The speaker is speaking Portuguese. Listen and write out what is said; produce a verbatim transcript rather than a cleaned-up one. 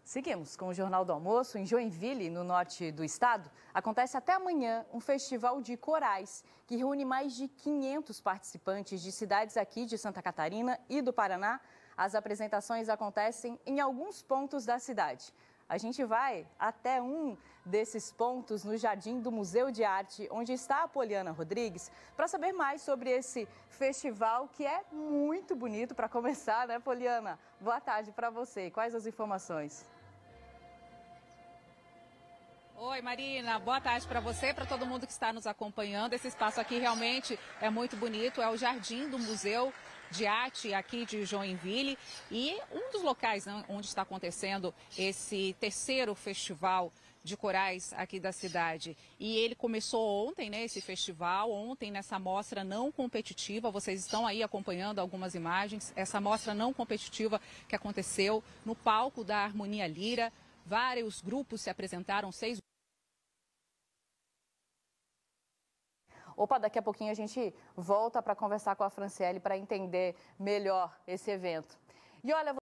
Seguimos com o Jornal do Almoço. Em Joinville, no norte do estado, acontece até amanhã um festival de corais que reúne mais de quinhentos participantes de cidades aqui de Santa Catarina e do Paraná. As apresentações acontecem em alguns pontos da cidade. A gente vai até um desses pontos no Jardim do Museu de Arte, onde está a Poliana Rodrigues, para saber mais sobre esse festival que é muito bonito para começar, né, Poliana? Boa tarde para você. Quais as informações? Oi, Marina, boa tarde para você, para todo mundo que está nos acompanhando. Esse espaço aqui realmente é muito bonito, é o Jardim do Museu de Arte aqui de Joinville e um dos locais, né, onde está acontecendo esse terceiro festival de corais aqui da cidade. E ele começou ontem, né, esse festival, ontem nessa mostra não competitiva, vocês estão aí acompanhando algumas imagens, essa mostra não competitiva que aconteceu no palco da Harmonia Lira. Vários grupos se apresentaram, seis. Opa, daqui a pouquinho a gente volta para conversar com a Franciele para entender melhor esse evento. E olha,